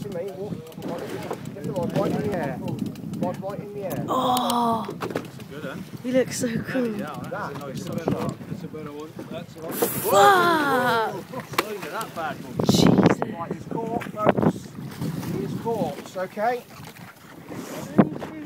to me. Get the rod right in the air. Rod right in the air. Oh! Good, huh? You look so cool. Yeah, that's a nice shot. That's a better one. That's a nice one. Wow! Look at that bad one. Jesus. Right, he's caught, folks. He is caught, okay?